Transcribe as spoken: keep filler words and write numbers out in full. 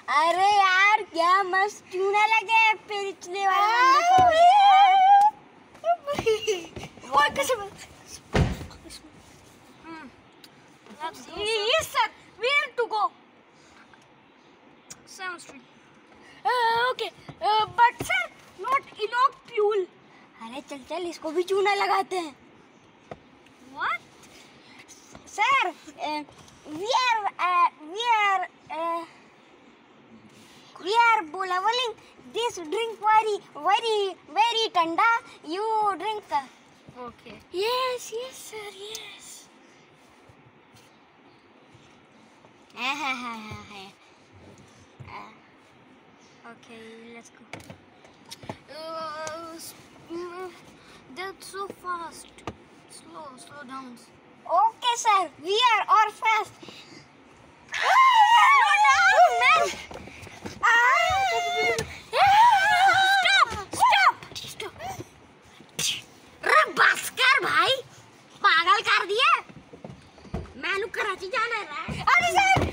अरे यार क्या मस्त चूना लगे पिछले वाले वो कसम Yes sir, where to go? Seventh Street. uh, okay uh, but sir not enough fuel. अरे चल चल इसको भी चूना लगाते हैं. What? Sir, uh, we are uh, we are uh, we are boiling this drink very very very tanda. You drink. Okay. Yes, yes, sir, yes. Okay, let's go. Uh, mm, that's so fast. Slow, slow down. Okay, sir, we are all fast. Slow down, man. Stop, stop, stop. अरे बस कर भाई, पागल कर दिया. मैंने कराची जाना है. अरे सर